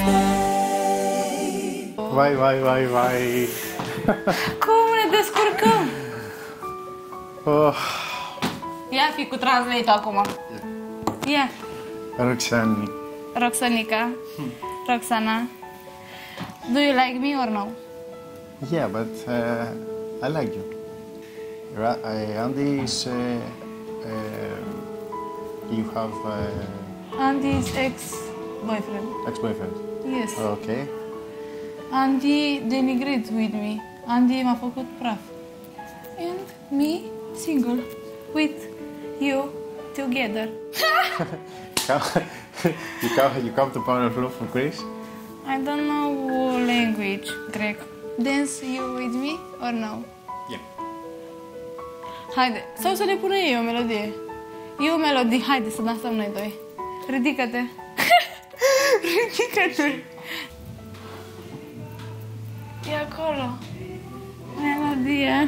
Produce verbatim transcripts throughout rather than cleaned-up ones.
Vai, vai, vai, vai. Cum ne descurcăm? Oh. Ia fi cu translate acum. Ia. Roxani. Roxanica. Roxana. Do you like me or no? Yeah, but uh, I like you. Ra uh, Andy is... Uh, uh, you have... Uh, Andy's ex-boyfriend. ex-boyfriend? Yes. Okay. Andy denigrate with me. Andy m-a făcut praf. And me single with you together. you come, you come to Power of Love from Greece? I don't know language, Grec. Dance you with me or no? Yeah. Haide, sau să ne punem eu o melodie. E o melodie, haide să dansăm noi doi. Ridică-te. Ridică-te. E acolo. Melodia.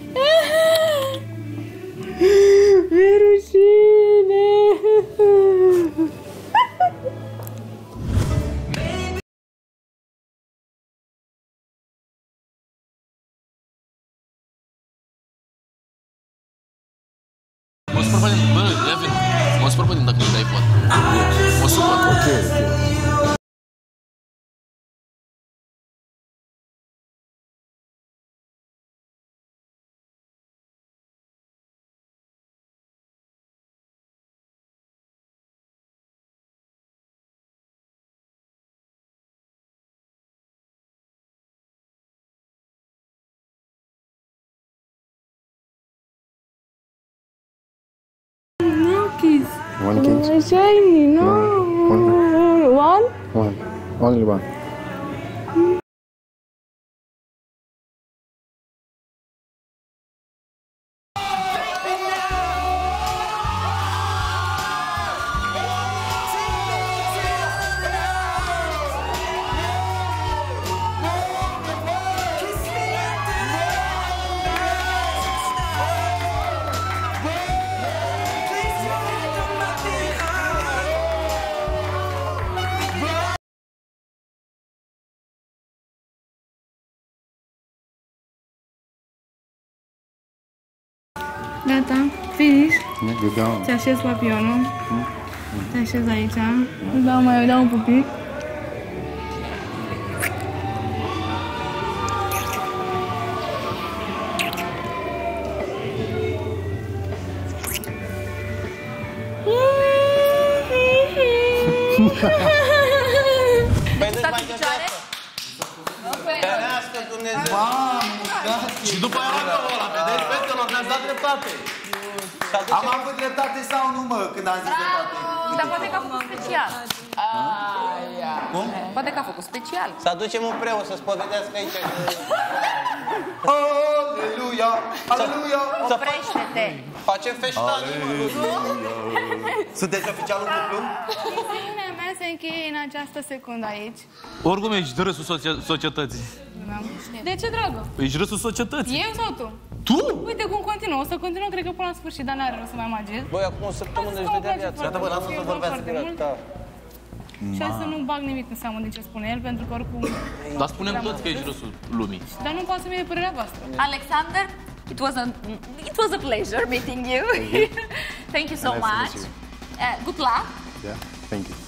Mi-e rușine. Mă supăr pe din, bă, ia vin. Mă supăr pe din dacă nu dai pot. Mă supăr. Ok, ok. Kiss. One kiss? Oh, shiny, no. No, one. One? One. Only one. Gata, finish. Yeah, you go. Te așez papionul. Te așez aici. Îți dau mai, dau un pupic. Stați în picioare? Ferească Dumnezeu! Și după aia rogă ăla, vedeți? Fetelor, ne-ați dat dreptate. Am avut dreptate sau nu, mă, când am zis dreptate? Dar poate că a făcut special. Cum? Poate că a făcut special. Să aducem un preot să spovedească aici. Aleluia! Aleluia! Oprește-te! Facem feștani, mă! Sunteți oficialul cuplu? Misiunea mea se încheie în această secundă aici. Oricum ești râsul societății. De ce, dragă? Ești râsul societății. Eu sau tu? Tu? Uite cum continuă. O să continuăm, cred că până la sfârșit, dar n-are rost să mai magez. Băi, acum o săptămână își vedea viața. Gata, bă, lasă să vorbească direct. Și să nu bag nimic în seamă din ce spune el, pentru că oricum... Dar spunem toți că ești râsul lumii. Dar nu poate să-mi de părerea voastră. Alexander, it was a, it was a pleasure meeting you. Thank you so Nice to much. meet you. Uh, good luck. Yeah, thank you.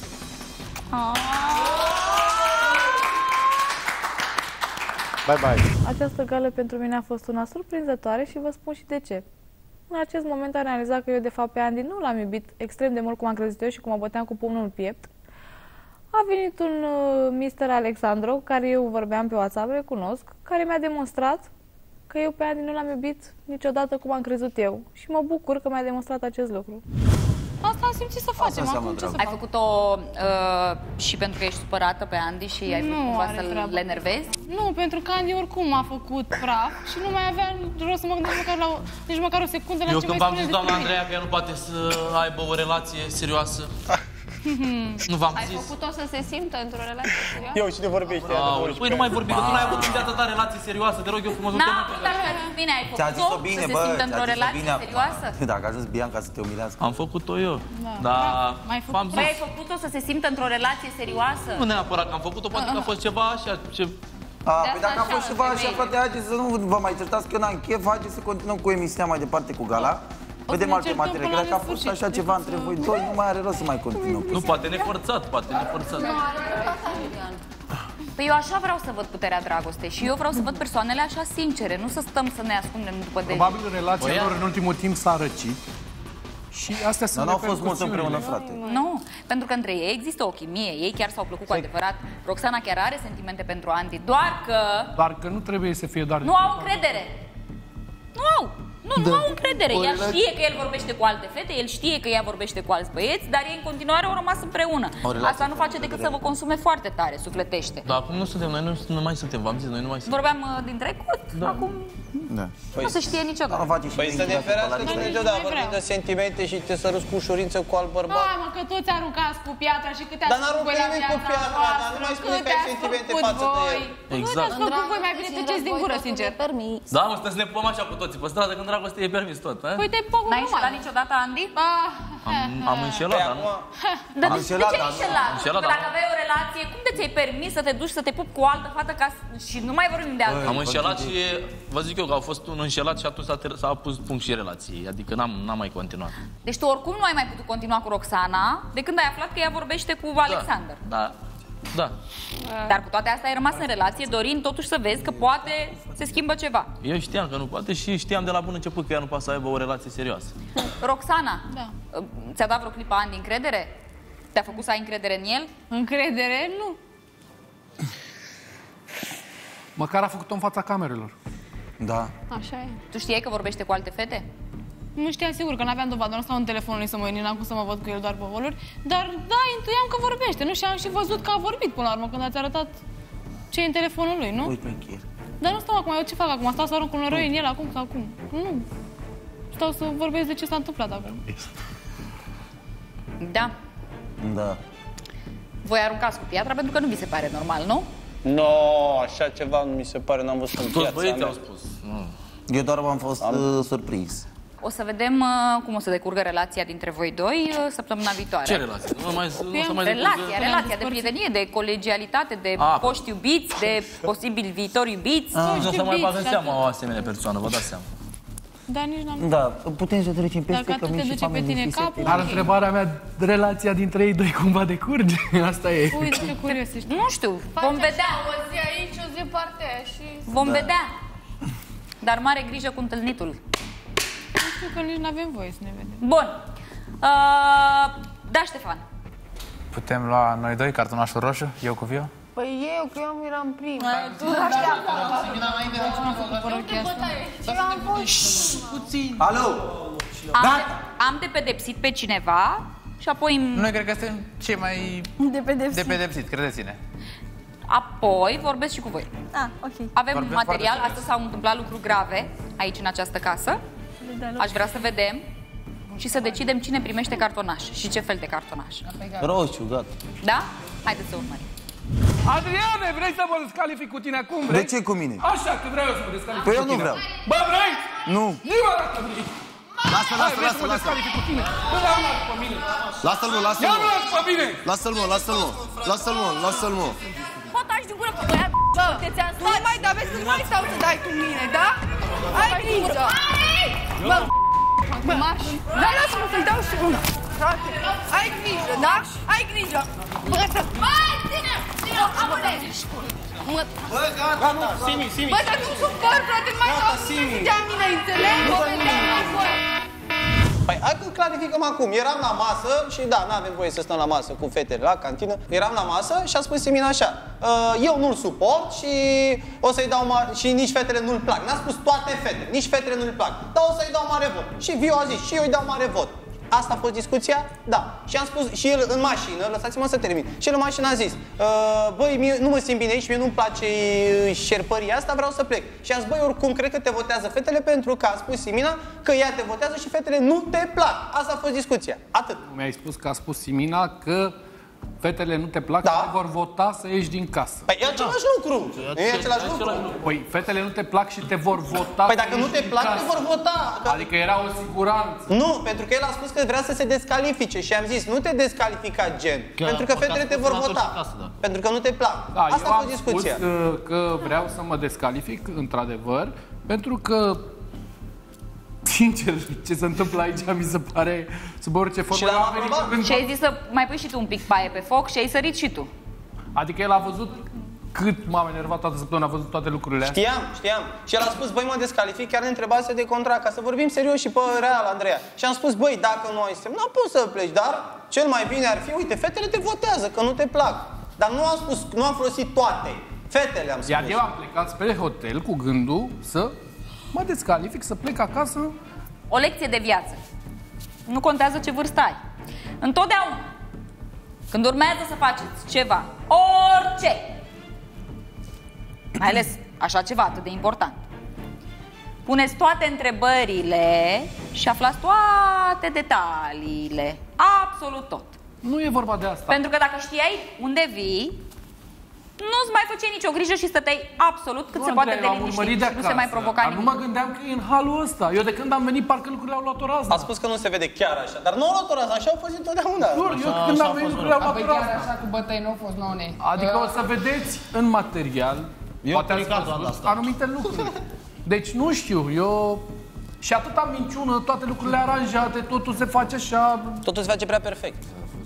Bye bye. Această gală pentru mine a fost una surprinzătoare și vă spun și de ce. În acest moment am realizat că eu, de fapt, pe Andy nu l-am iubit extrem de mult cum am crezut eu și cum mă băteam cu pumnul în piept. A venit un uh, mister Alexandru, care eu vorbeam pe WhatsApp, recunosc, care mi-a demonstrat că eu pe Andy nu l-am iubit niciodată cum am crezut eu. Și mă bucur că mi-a demonstrat acest lucru. Asta am simțit să facem, acum ce să Ai fac? făcut-o uh, și pentru că ești supărată pe Andy și ai Nu făcut cumva are să-l treabă. enervezi? Nu, pentru că Andy oricum a făcut praf și nu mai avea rost să mă gândesc măcar, la o, nici măcar o secundă la Eu ce când mai v-am spune zis, despre doamna mine. Andreea, că ea nu poate să aibă o relație serioasă, Nu v-am Ai zis. făcut-o să se simtă într-o relație serioasă? Eu, cine vorbește? Aoleu, păi nu mai vorbi, că tu n-ai avut în viața ta relație serioasă, te rog eu frumos, nu te mai... N-am, dacă bine ai Ți-a făcut-o zis-o bine, să se bă, simtă într-o ți-a zis-o relație bine. serioasă? Dacă a zis Bianca să te umilească. Am făcut-o eu, Da. dar Mai făcut- v-am Păi ai zis. făcut-o să se simtă într-o relație serioasă? Nu neapărat că am făcut-o, poate că a fost ceva așa, ce... A, De păi asta dacă a așa fost ceva așa, femeile. frate, haideți să nu vă mai certați că eu n-am chef, haideți să continuăm cu emisiunea mai departe cu Gala. Vedem ne alte certăm materiale, până că dacă la a fost nesfârșit. așa ceva între voi doi, nu mai are rost să mai continuăm. Nu, poate neforțat, poate neforțat. Păi eu așa vreau să văd puterea dragostei și eu vreau să văd persoanele așa sincere, nu să stăm să ne ascundem după de. Probabil relația Băia- lor în ultimul timp s-a răcit. Și astea sunt Dar n-au fost mult repercusiunile. împreună, frate. Nu, pentru că între ei există o chimie, ei chiar s-au plăcut cu adevărat. Roxana chiar are sentimente pentru Andy, doar că Doar că nu trebuie să fie doar... nu au încredere. Nu au. Nu, nu au încredere. Ea știe că el vorbește cu alte fete, el știe că ea vorbește cu alți băieți, dar ei în continuare au rămas împreună. Asta nu face decât să vă consume foarte tare, sufletește. Dar acum nu suntem, noi nu, nu mai suntem, v-am zis, noi nu mai suntem. Vorbeam uh, din trecut, acum Da. nu se știe Nu niciodată. face și Păi să ne ferească din Dumnezeu, dar vorbim de sentimente și te săruți cu ușurință cu alt bărbat. Hai mă, că toți aruncați cu piatra și câte Dar ați n-arunc făcut voi la nimic cu viața piatra, dar nu mai spune câte că ai ați sentimente făcut față de voi. el. Exact. Câte ați făcut voi, mai bine tăceți din gură, sincer. Da, mă, să ne pupăm așa cu toții pe stradă, când dragoste e permis tot, a? Păi te-ai păcut N-ai înșelat numai. niciodată, Andy? Ah, Am, am înșelat, Păi dar nu. acum, Dar Am de, de înșelat, ce dar ai nu- înșelat? am înșelat, Că dar dacă nu. aveai o relație, cum de ți-ai permis să te duci să te pupi cu o altă fată ca... să- și nu mai vorbim de altă? Am înșelat și vă zic eu că a fost un înșelat și atunci s-a, ter- s-a pus punct și relației, adică n-am, n-am mai continuat. Deci tu oricum nu ai mai putut continua cu Roxana de când ai aflat că ea vorbește cu Alexander. Da, da. Dar cu toate astea ai rămas în relație dorind totuși să vezi că poate se schimbă ceva. Eu știam că nu poate și știam de la bun început că ea nu poate să aibă o relație serioasă. Roxana, Da. ți-a dat vreo clipă Andy încredere? Te-a făcut să ai încredere în el? încredere? Nu. Măcar a făcut-o în fața camerelor. Da. Așa e. Tu știai că vorbește cu alte fete? Nu știam sigur că n-aveam dovadă, nu stau în telefonul lui să mă uit, n-am cum să mă văd cu el doar pe voluri, dar da, intuiam că vorbește, nu? Și am și văzut că a vorbit până la urmă când ați arătat ce e în telefonul lui, nu? Uite, încheier. Dar nu stau acum, eu ce fac acum? Stau să arunc un noroi în el acum sau acum? Nu. Stau să vorbesc de ce s-a întâmplat acum. Da. Da. Voi aruncați cu piatra pentru că nu vi se pare normal, nu? no, așa ceva nu mi se pare, n-am văzut în Toți viața băieții mea. au spus. Nu. Eu doar v-am fost uh, surprins. O să vedem uh, cum o să decurgă relația dintre voi doi uh, săptămâna viitoare. Ce relație? Nu mai, nu o să mai Relația, decurgă- relația de prietenie, de colegialitate, de A. poști iubiți, de posibil viitor iubiți. Nu o să mai bagă în iubiți, seamă atât. o asemenea persoană, vă dați seama. Dar nici n-am... Da, putem să trecem peste Dacă că atât mi te și duce pe familii tine fisete. capul... Dar întrebarea mea, relația dintre ei doi cumva decurge? Asta e. Uite ce curios ești. Nu știu, vom vedea. O zi aici, o zi partea aia și... Vom vedea. Dar mare grijă cu întâlnitul. Nu știu că nici n-avem voie să ne vedem. Bun. Uh, da, Ștefan. Putem lua noi doi cartonașul roșu, eu cu Vio? Păi eu, că eu eram prima. Și eu am fost... Alo! Am, de, am de pedepsit pe cineva și apoi, Noi cred că suntem cei mai De pedepsit. de pedepsit, credeți-ne. apoi vorbesc și cu voi. Ah, ok. Avem Vorbim material, foarte astăzi s-au întâmplat lucruri grave aici în această casă. Aș vrea să vedem și să decidem cine primește cartonaș și ce fel de cartonaș. Roșu, gata. Da? Haideți să urmărim. Adriane, vrei să mă descalific cu tine acum? Vrei? De ce cu mine? Așa, că vreau eu să mă descalific Păi cu eu nu tine. vreau. Bă, vrei? Nu. Zi-mă dacă vrei. Lasă, Hai, lasă, vrei să lasă, mă lasă. descalific cu tine? Bă, ia mă pe mine. Lasă-l, mă, lasă-l, Ia mă. mă pe mine. Lasă-l, mă, lasă-l, mă. Lasă-l, mă, lasă-l, mă. Potași din gură cu băiat, te ți-am Nu mai, dar vezi că nu mai stau să dai cu mine, da? Ai grijă! Bă, bă, marș! Da, lasă-mă să-i dau și una! Frate, ai grijă, da? Ai grijă! Bă, să... Hai, ține! Ține, amule! Mă... Bă, gata, Simi, Simi. Bă, dar nu supăr, frate, nu mai stau să Simi. dea mine, înțelegi? Bă, vedeam acolo! Păi, hai că clarificăm acum. Eram la masă și da, n-avem voie să stăm la masă cu fetele la cantină. Eram la masă și a spus Simina așa: "Uh, eu nu-l suport și o să-i dau mare... și nici fetele nu-l plac." N-a spus toate fetele, nici fetele nu-l plac. Dar o să-i dau mare vot. Și Vio a zis, și eu îi dau mare vot. Asta a fost discuția? Da. Și am spus, și el în mașină, lăsați-mă să termin, și el în mașină a zis, uh, băi, mie, nu mă simt bine aici, mie nu-mi place șerpăria asta, vreau să plec. Și am zis, băi, oricum, cred că te votează fetele pentru că a spus Simina că ea te votează și fetele nu te plac. Asta a fost discuția. Atât. Mi-ai spus că a spus Simina că fetele nu te plac, da. Te vor vota să ieși din casă. Păi e același lucru. E același lucru. Păi fetele nu te plac și te vor vota. Păi dacă nu te plac, te vor vota. Adică era o siguranță. Nu, pentru că el a spus că vrea să se descalifice și am zis, nu te descalifica, gen, că pentru că fetele te vor vota. Casă, da. Pentru că nu te plac. Da, asta eu a am fost discuția. spus că, că vreau să mă descalific, într-adevăr, pentru că sincer, ce se întâmplă aici mi se pare sub orice formă. Și l-am aprobat. Și ai zis să mai pui și tu un pic paie pe foc și ai sărit și tu. Adică el a văzut cât m-am enervat toată săptămâna, a văzut toate lucrurile astea. Știam, știam. Și el a spus, băi, mă descalific, chiar ne întrebase de contract, ca să vorbim serios și pe real, Andreea. Și am spus, băi, dacă nu ai semnat, poți să pleci, dar cel mai bine ar fi, uite, fetele te votează, că nu te plac. Dar nu am spus, nu am folosit toate. Fetele am spus. Iar eu am plecat spre hotel cu gândul să mă descalific, să plec acasă. O lecție de viață. Nu contează ce vârstă ai. Întotdeauna, când urmează să faceți ceva, orice, mai ales așa ceva atât de important, puneți toate întrebările și aflați toate detaliile. Absolut tot. Nu e vorba de asta. Pentru că dacă știai unde vii, nu-ți mai făceai nicio grijă și stăteai absolut cât nu, se Andrei, poate de liniștit și nu se mai provoca dar nimic. nu mă gândeam că e în halul ăsta. Eu de când am venit, parcă lucrurile au luat o rază. A spus că nu se vede chiar așa, dar nu au luat o rază, așa au fost întotdeauna. Nu, eu când am venit, lucrurile au luat o rază. așa cu bătăi nu au fost, none. Adică o să vedeți în material, eu poate ați văzut anumite lucruri. Deci nu știu, eu... Și atâta minciună, toate lucrurile aranjate, totul se face așa... Totul se face prea perfect.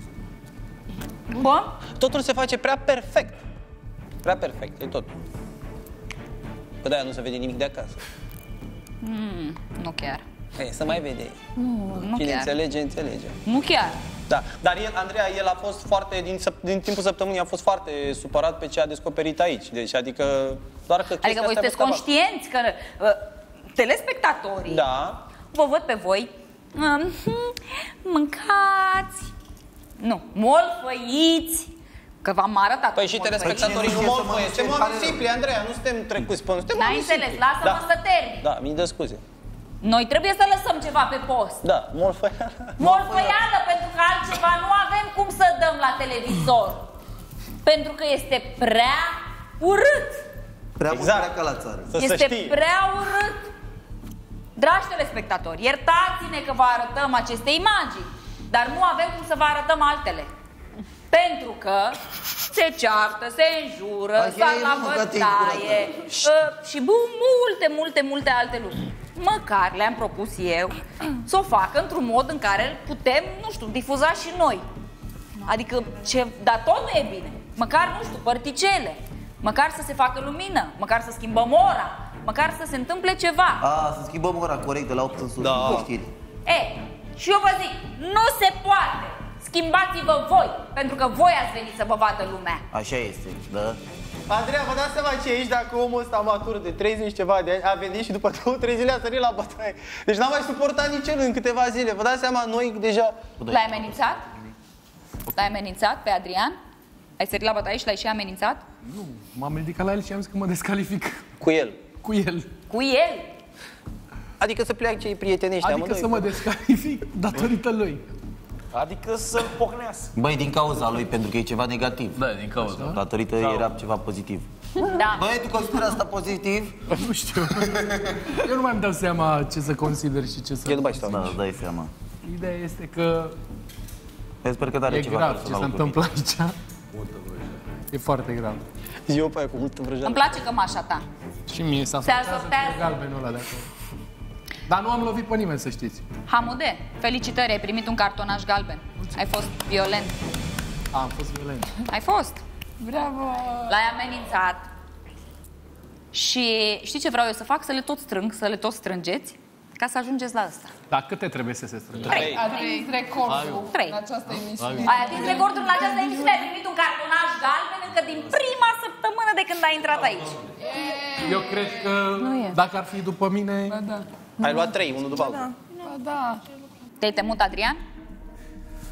Bă? Totul se face prea perfect. Prea perfect, e tot. Că de-aia nu se vede nimic de acasă. Mm, nu chiar. Ei, să mai vede. Nu, nu Cine chiar. înțelege, înțelege. Nu chiar. Da, dar el, Andreea, el a fost foarte, din, din timpul săptămânii a fost foarte supărat pe ce a descoperit aici. Deci, adică, doar că Adică voi sunteți conștienți că uh, telespectatorii da. vă văd pe voi uh, mâncați, nu, molfăiți, că v-am arătat. Păi și telespectatorii nu molfăie, suntem oameni simpli, Andreea, nu suntem trecuți pe... N-ai înțeles, lasă-mă să termin. Da, mii de scuze. Noi trebuie să lăsăm ceva pe post. Da, molfăială. Molfăială, pentru că altceva nu avem cum să dăm la televizor. Pentru că este prea urât. Prea exact. mult, prea ca la țară. Să este se știe. prea urât. Dragi telespectatori, iertați-ne că vă arătăm aceste imagini, dar nu avem cum să vă arătăm altele. Pentru că se ceartă, se înjură, sar la bătaie uh, și bu, multe, multe, multe alte lucruri. Măcar le-am propus eu să o facă într-un mod în care putem, nu știu, difuza și noi. Adică, ce, dar tot nu e bine. Măcar, nu știu, părticele, măcar să se facă lumină, măcar să schimbăm ora, măcar să se întâmple ceva. A, să schimbăm ora corect de la opt în sus, da. cu știri. E, și eu vă zic, nu se poate. Schimbați-vă voi, pentru că voi ați venit să vă vadă lumea. Așa este, da? Andreea, vă dați seama ce ești dacă omul ăsta matur de treizeci ceva de ani a venit și după două, trei zile a sărit la bătaie. Deci n-a mai suportat nici el în câteva zile. Vă dați seama, noi deja... L-ai amenințat? L-ai amenințat pe Adrian? Ai sărit la bătaie și l-ai și amenințat? Nu, m-am ridicat la el și am zis că mă descalific. Cu el? Cu el. Cu el? Adică să pleacă cei prietenești Adică amândoi. să mă descalific datorită lui. Adică să-l pocnească. Băi, din cauza lui, pentru că e ceva negativ. Da, din cauza. Datorită era ceva pozitiv. Da. Băi, tu consideri asta pozitiv? Nu știu. Eu nu mai îmi dau seama ce să consider și ce să... Eu nu mai stau. Da, îți dai seama. Ideea este că Eu sper că are e ceva grav ce se întâmplă aici. E foarte grav. Eu pe aia cu multă vrăjeală. Îmi place cămașa ta. Și mie s-a Se asortează. galbenul ăla de acolo. Dar nu am lovit pe nimeni, să știți. Hamude, felicitări, ai primit un cartonaș galben. Ai fost violent. A, am fost violent. Ai fost. Bravo! L-ai amenințat. Și știi ce vreau eu să fac? Să le tot strâng, să le tot strângeți, ca să ajungeți la ăsta. Dar câte trebuie să se strângă? Trei. A atins recordul Trei. în această emisiune. Ai atins recordul în această emisiune, ai primit un cartonaș galben încă din prima săptămână de când ai intrat aici. Eu cred că dacă ar fi după mine... Ba da. Ai luat trei, unul după altul. Ba da. Te-ai temut, Adrian?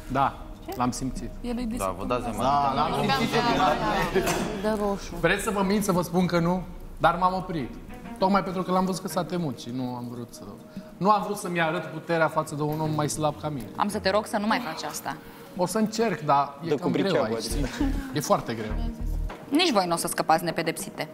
Da, l-am simțit. El e Da, vă dați seama. Da, l-am simțit. de roșu. Vreți să vă mint, să vă spun că nu? Dar m-am oprit. Tocmai pentru că l-am văzut că s-a temut și nu am vrut să... Nu am vrut să-mi arăt puterea față de un om mai slab ca mine. Am să te rog să nu mai faci asta. O să încerc, dar e cam greu aici, sincer. E foarte greu. Nici voi nu o să scăpați nepedepsite.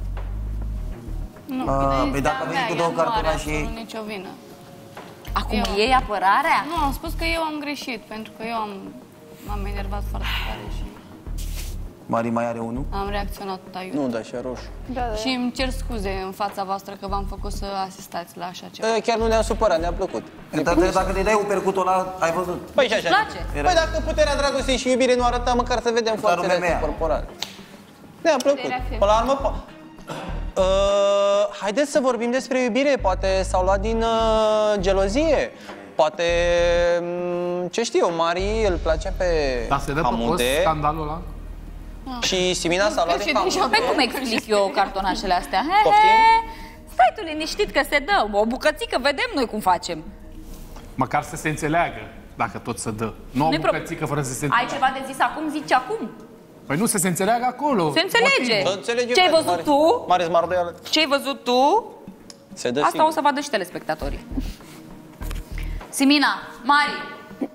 Nu, A, păi dacă veni cu două cartonașe... Nu are nicio vină. Acum Eu- iei apărarea? Nu, am spus că eu am greșit, pentru că eu am... M-am enervat foarte tare și Mari mai are unul? am reacționat aiurea. Nu, da, și roșu. Da, da. Și îmi cer scuze în fața voastră că v-am făcut să asistați la așa ceva. E, chiar nu ne-a supărat, ne-a plăcut. Dacă, dacă te dai un percutul ăla, ai văzut? Păi și așa. Place. Păi dacă puterea dragostei și iubire nu arăta, măcar să vedem forțele astea corporale. Ne-a plăcut. Până la urmă, po- uh, haideți să vorbim despre iubire. Poate s-au luat din uh, gelozie. Poate, m, ce știu, Mari îl place pe Dar se dă pe post Hamude scandalul ăla? și Simina s-a luat de Hamude. Păi cum explic eu cartonașele astea? He, Poftim? he. Stai tu liniștit că se dă. O bucățică, vedem noi cum facem. Măcar să se înțeleagă, dacă tot se dă. Nu o Nu-i pro- bucățică fără să se Ai înțeleagă. ceva de zis acum, zici acum. Păi nu, să se înțeleagă acolo. Se înțelege. Motivul. Înțelege, Ce ai frate, văzut mare- tu? Mare smardoială. Ce ai văzut tu? Se dă Asta sigur. o să vadă și telespectatorii. Simina, Mari.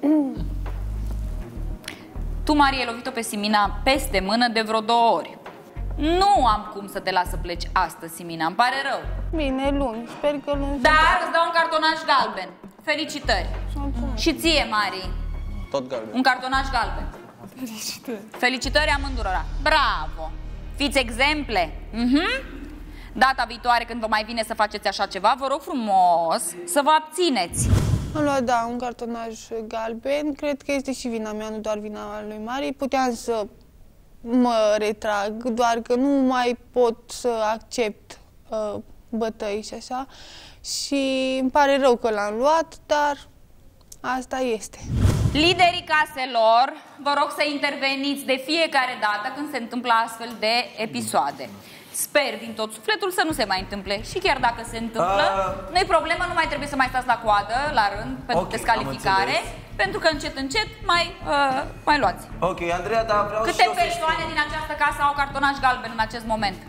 Tu, Mari, ai lovit-o pe Simina peste mână de vreo două ori. Nu am cum să te las să pleci astăzi, Simina, îmi pare rău. Bine, luni. Sper că luni... Dar îți dau un cartonaș galben. Felicitări. Și ție, Mari, Tot galben. un cartonaș galben. Felicitări. Felicitări amândurora. Bravo. Fiți exemple. Mhm. Data viitoare, când vă mai vine să faceți așa ceva, vă rog frumos să vă abțineți. Am luat, da, un cartonaj galben. Cred că este și vina mea, nu doar vina lui Mari. Puteam să mă retrag, doar că nu mai pot să accept uh, bătăi și așa. Și îmi pare rău că l-am luat, dar asta este. Liderii caselor, vă rog să interveniți de fiecare dată când se întâmplă astfel de episoade. Sper din tot sufletul să nu se mai întâmple. Și chiar dacă se întâmplă, Uh. nu-i problemă, nu mai trebuie să mai stați la coadă, la rând, pentru Ok, descalificare, am înțeles. pentru că încet, încet mai, uh, mai luați. Ok, Andreea, dar vreau Câte și eu să persoane din această casă au cartonaș galben în acest moment?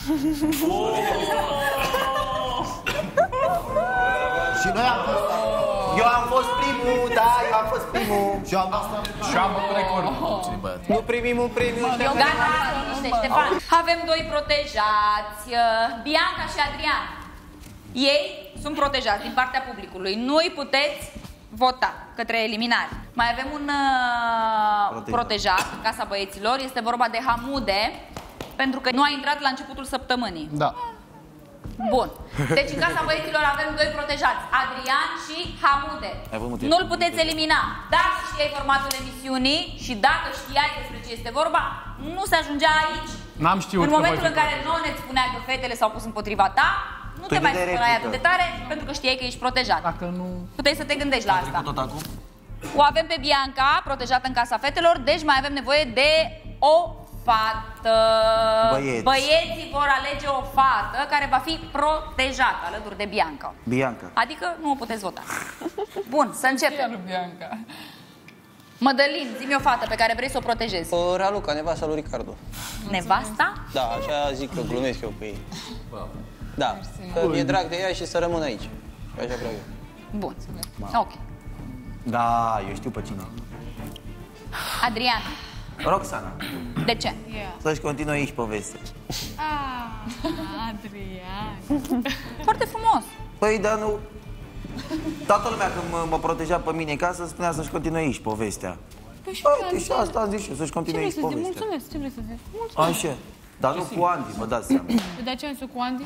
Și noi am fost... Eu am fost primul, da, eu am fost primul. Și eu am fost... Și am bătut record. Nu primim un premiu. Eu gata, liniște, Ștefan. Avem doi protejați, uh, Bianca și Adrian. Ei sunt protejați din partea publicului. Nu-i puteți vota către eliminare. Mai avem un uh, Protejat. protejat în Casa Băieților. Este vorba de Hamude, pentru că nu a intrat la începutul săptămânii. Da. Bun. Deci în Casa Băieților avem doi protejați, Adrian și Hamude. Ai văzut, multe. Nu-l puteți elimina. Dacă știai formatul emisiunii și dacă știai despre ce este vorba, nu se ajungea aici. N-am știut În că momentul voi în fi care protejat. None îți spunea că fetele s-au pus împotriva ta, nu Tu te mai de supărai replică. atât de tare, pentru că știai că ești protejat. Dacă nu... Puteai să te gândești la asta. Tot acum? O avem pe Bianca, protejată în Casa Fetelor, deci mai avem nevoie de o fată. Băieți. Băieții vor alege o fată care va fi protejată alături de Bianca. Bianca. Adică nu o puteți vota. Bun, să începem. lui Bianca. Mădălin, zi-mi o fată pe care vrei să o protejezi. O, Raluca, nevasta lui Ricardo. Nevasta? Da, așa zic că glumesc eu cu ei. Da, că mi-e drag de ea și să rămân aici. Așa vreau eu. Bun. Ok. Da, eu știu pe cine. Adrian, Roxana. de ce? Să-și continue aici povestea. Ah, Adrian. Foarte frumos. Păi, dar nu... Toată lumea când mă, mă proteja pe mine în casă spunea să-și continue aici povestea. Păi și Uite, și asta am zis eu, să-și ce continue vrei aici să zic? povestea. Mulțumesc, ce vrei să zic? Mulțumesc. Așa. Dar nu cu Andy, vă dați seama. De aceea am cu Andy?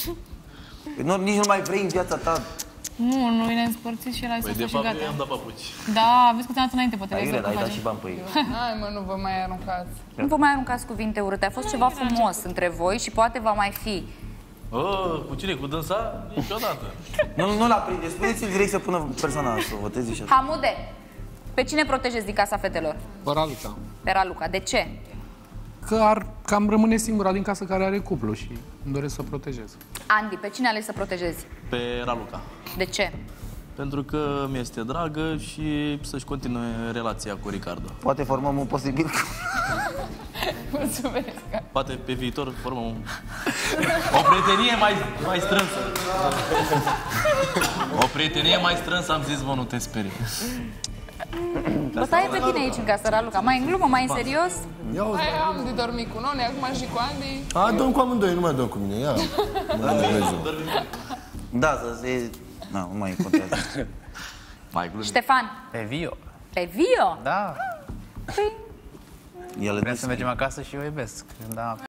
Nu, nici nu mai vrei în viața ta. Nu, noi ne-am spărțit și era Păi să de și fapt gata. eu i-am dat papuci. Da, vezi că ți-am dat înainte pe Ai televizor. ai cum dat face. și bani pe ei. Hai mă, nu vă mai aruncați. Nu vă mai aruncați cuvinte urâte. A fost ceva frumos între voi și poate va mai fi. Oh, cu cine? Cu dânsa? Niciodată. Nu, nu l-a prinde. Spuneți-l direct să pună persoana să voteze și așa. Hamude, pe cine protejezi din Casa Fetelor? Pe Raluca. Pe Raluca. De ce? Că ar cam rămâne singura din casă care are cuplu și îmi doresc să o protejez. Andy, pe cine alegi să protejezi? Pe Raluca. De ce? pentru că mi-este dragă și să-și continue relația cu Ricardo. Poate formăm un posibil... Mulțumesc. Poate pe viitor formăm un... o prietenie mai, mai strânsă. O prietenie mai strânsă, am zis, bă, nu te sperii. Bătaie pe tine aici în casă, Raluca. Mai în glumă, mai în serios? Hai, am de dormit cu None, acum și cu Andy. A, dăm cu amândoi, nu mai dăm cu mine. Ia. Da, să se... Nu, nu mai contează. Ștefan. Pe Vio. Pe Vio? Da. Păi... Vrem să mergem acasă și o iubesc. Da.